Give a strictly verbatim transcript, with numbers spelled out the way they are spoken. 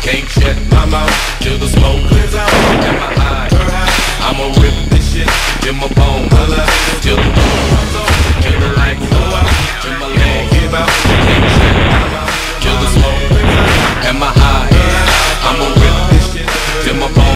Can't shut my mouth till the smoke clears out. In my eye, I'ma rip this shit in my bones till the